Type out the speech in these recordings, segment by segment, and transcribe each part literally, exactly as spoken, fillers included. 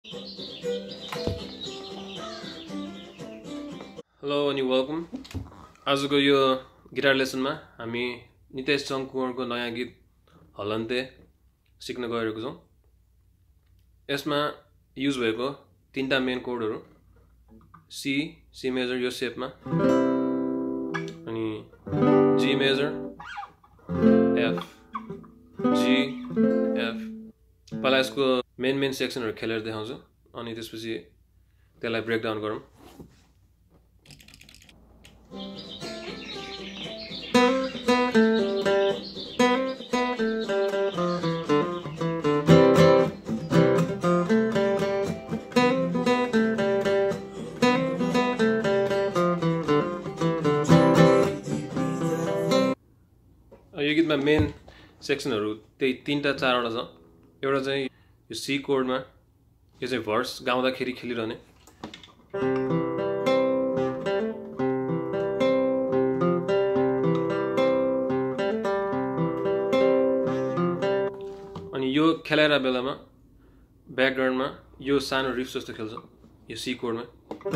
Hello and welcome. आजको यो guitar लेसनमा हामी नितेश चङकुवरको नयाँ गीत हलन्ते सिक्न गइरहेको छौं। यसमा युज भएको तीनटा मेन कोडहरु C, C मेजर यो शेपमा, अनि G major, F, G, F। पहिला यसको मेन मेन सेक्सनहरु खेलेर देखाउँछु अनि त्यसपछि त्यसलाई ब्रेक डाउन गरौँ। यो गीतमा मेन सेक्सनहरु त्यही तीनटा चारवटा छ। एउटा चाहिँ यो सी कोडमा, यो चाहिँ भर्स गाउँदाखेरि खेलिरहने। अनि यो खेलाइरा बेलामा ब्याकग्राउन्डमा यो सानो रिफ जस्तो खेल्छ यो सी कोडमा।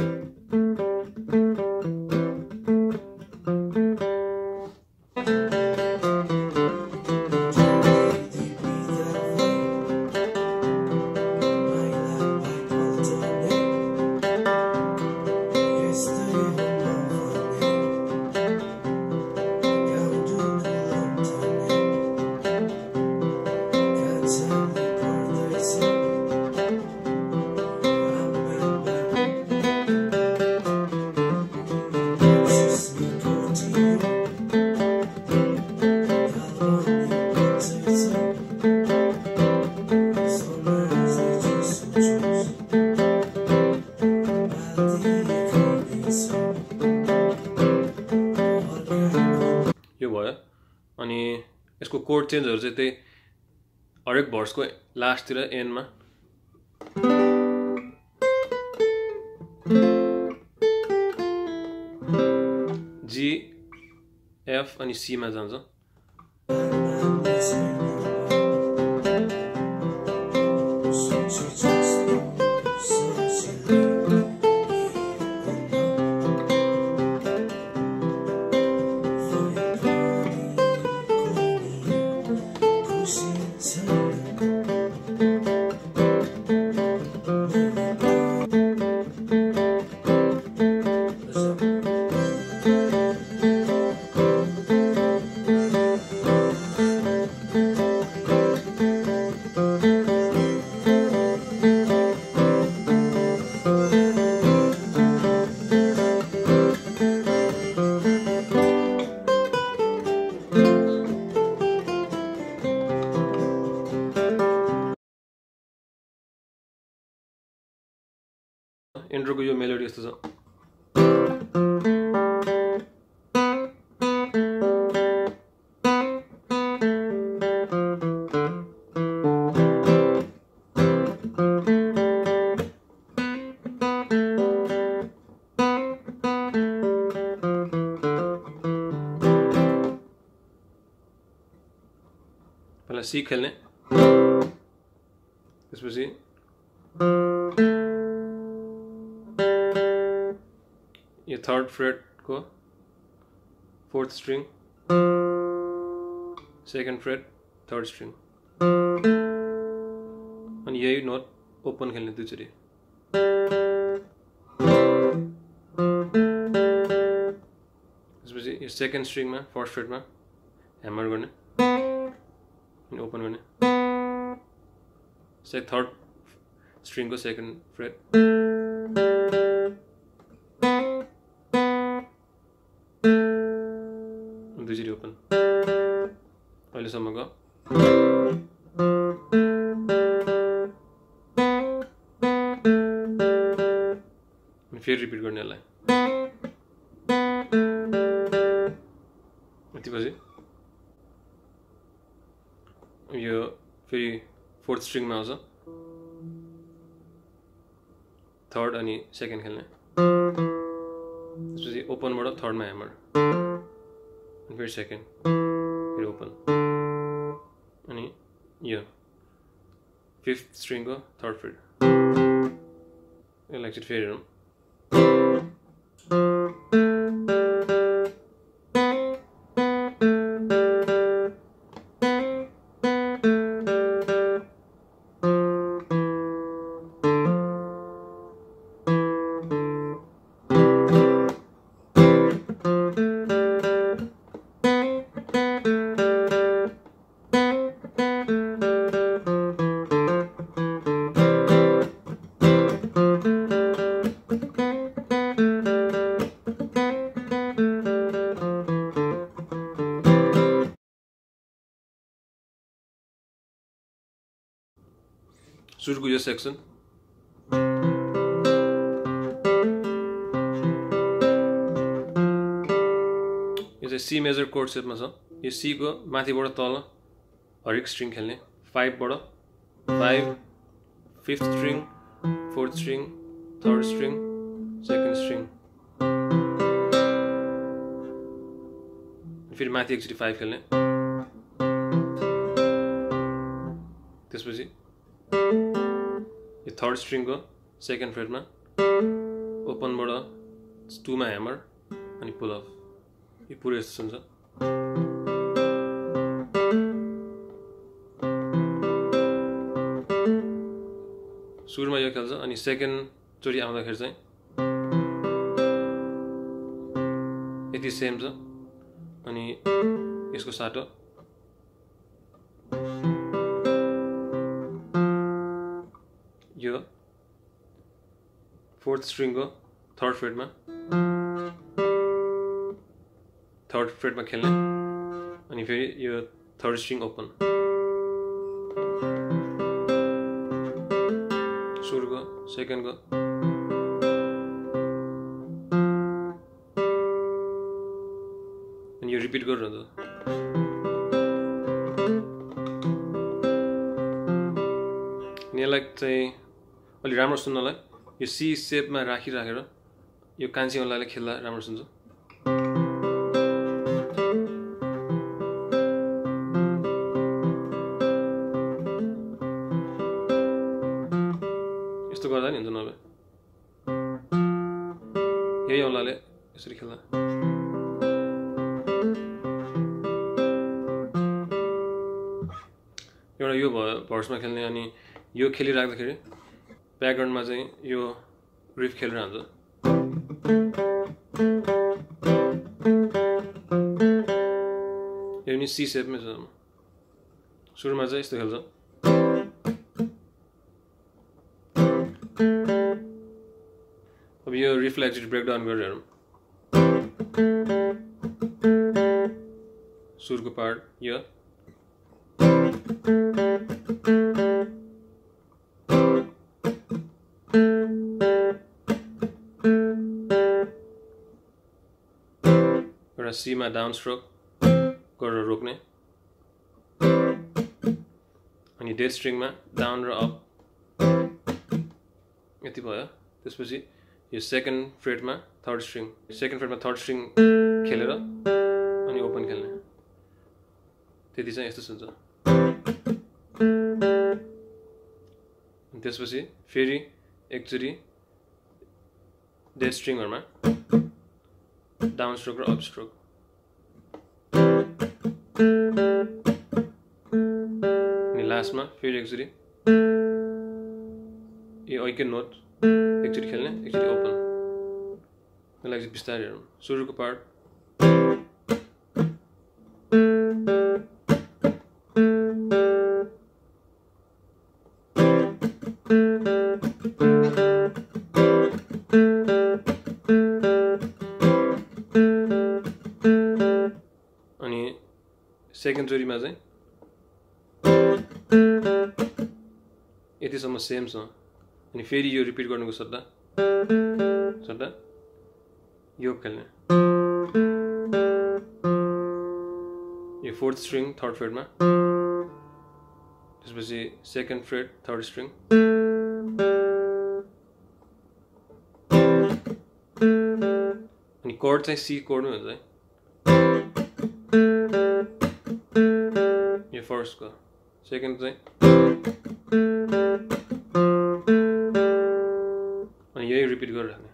यो भयो। अनि यसको कोड चेन्जहरु चाहिँ त्यही हरेक भर्सको लास्टतिर एन्डमा जी, एफ अनि सी मा जान्छ। इन्ट्रोको यो मेलोडी यस्तो छ। पहिला सी खेल्ने, त्यसपछि यो थर्ड फ्रेट को fourth string, second fret third string, अनि यही नोट ओपन खेल्ने दुईचोटि। त्यसपछि यो सेकेन्ड स्ट्रिङमा फर्स्ट फ्रेटमा ह्यामर गर्ने अनि ओपन गर्ने। से थर्ड स्ट्रिङको सेकेन्ड फ्रेट, दुईचोटि ओपन अहिलेसम्मको। फेरि रिपिट गर्ने यसलाई। यतिपछि यो फेरि फोर्थ स्ट्रिङमा आउँछ, थर्ड अनि सेकेन्ड खेल्ने। त्यसपछि ओपनबाट थर्डमा ह्यामर, फेरि सेकेन्ड, फेरि ओपन, अनि यो फिफ्थ स्ट्रिङ को थर्ड फ्रेट। यसलाई एकचोटि फेरि हेरौँ। सुरुको यो सेक्सन यो चाहिँ सी मेजर कोर्ड सेपमा छ। यो सी को माथिबाट तल हरेक स्ट्रिङ खेल्ने, फाइभबाट five, fifth string, fourth string, third string, second string, फेरि माथि एकचोटि फाइभ खेल्ने। त्यसपछि यो थर्ड स्ट्रिङको सेकेन्ड फ्रेटमा ओपनबाट टूमा ह्यामर अनि पुल अफ, यो पुरै यस्तो हुन्छ। सुरुमा यो खेल्छ अनि सेकेन्ड चोटि आउँदाखेरि चाहिँ यति सेम छ अनि यसको साटो यो फोर्थ स्ट्रिङको थर्ड फ्रेटमा थर्ड फ्रेटमा खेल्ने अनि फेरि यो थर्ड स्ट्रिङ ओपन। सुरुको सेकेन्डको अनि यो रिपिट गरिरहन्छ। यसलाई चाहिँ अलि राम्रो सुन्नलाई यो सी सेपमा राखिराखेर यो कान्छी औँलाले खेल्दा राम्रो सुन्छ। यस्तो गर्दा नि हुन्छ नभए यही औँलाले यसरी खेल्दा। एउटा यो भयो भर्समा खेल्ने अनि यो खेलिराख्दाखेरि ब्याकग्राउन्डमा चाहिँ यो रिफ खेलिरहन्छ। यो नि सी सेपमै छ। सुरुमा चाहिँ यस्तो खेल्छ। अब यो रिफलाई एकचोटि ब्रेकडाउन गरेर हेरौँ। सुरुको पार्ट यो एउटा सीमा डाउन स्ट्रोक गरेर रोक्ने अनि डेथ स्ट्रिङमा डाउन र अप यति भयो। त्यसपछि यो सेकेन्ड फ्रेटमा थर्ड स्ट्रिङ सेकेन्ड फ्रेटमा थर्ड स्ट्रिङ खेलेर अनि ओपन खेल्ने, त्यति चाहिँ यस्तो सुन्छ। त्यसपछि फेरि एकचोटि डेथ स्ट्रिङहरुमा डाउन स्ट्रोक र अप स्ट्रोक अनि लास्टमा फेरि एकचोटि यो एकै नोट एकचोटि खेल्ने एकचोटि ओपन। यसलाई चाहिँ बिस्तारै हेरौँ। सुरुको पार्ट अनि सेकेन्ड चोरीमा चाहिँ यतिसम्म सेम छ अनि फेरि यो रिपिट गर्नुको सट्टा सट्टा यो खेल्ने। यो फोर्थ स्ट्रिङ थर्ड फ्रेटमा त्यसपछि सेकेन्ड फ्रेट थर्ड स्ट्रिङ अनि कोड चाहिँ सी कोडमै हुन्छ है। यो फर्स्टको सेकेन्ड चाहिँ अनि यही रिपिट गरिराख्ने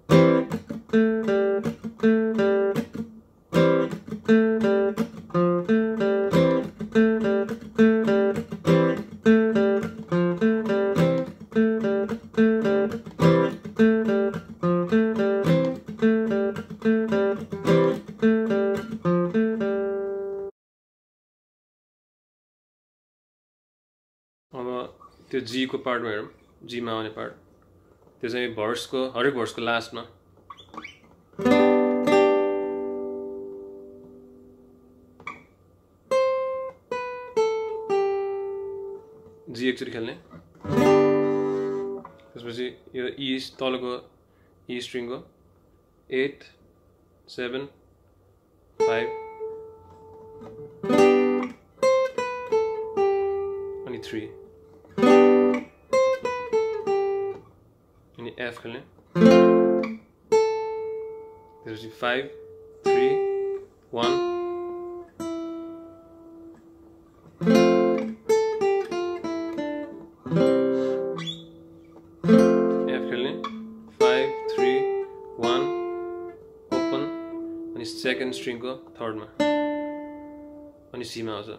अब त्यो जी को पार्टमा हेरौँ जी मा आउने पार्ट त्यो चाहिँ भर्सको हरेक भर्सको लास्टमा जी एकचोटि खेल्ने त्यसपछि यो ई तलको ई स्ट्रिङको एट सेभेन फाइभ अनि थ्री अनि एफ खेल्ने त्यसपछि फाइभ थ्री वान एफ खेल्ने फाइभ थ्री वान ओपन अनि सेकेन्ड स्ट्रिङको थर्डमा अनि सीमा आउँछ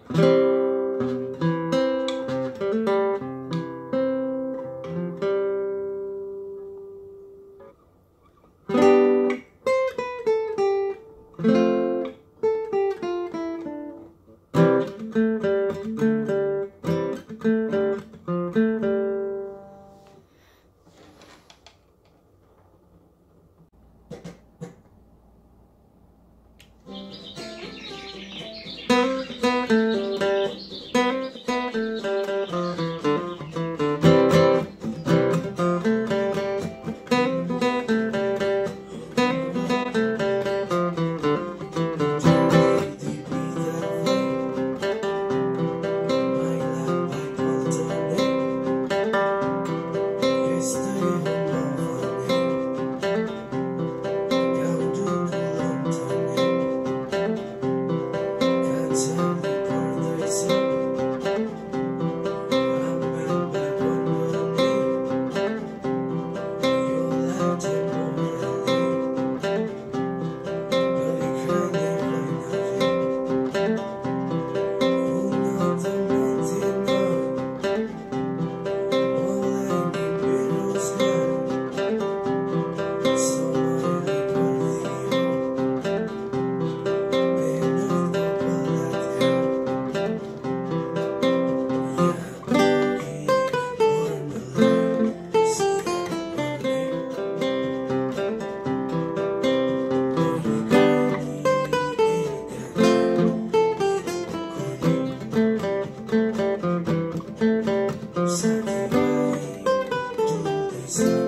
Satisfied to this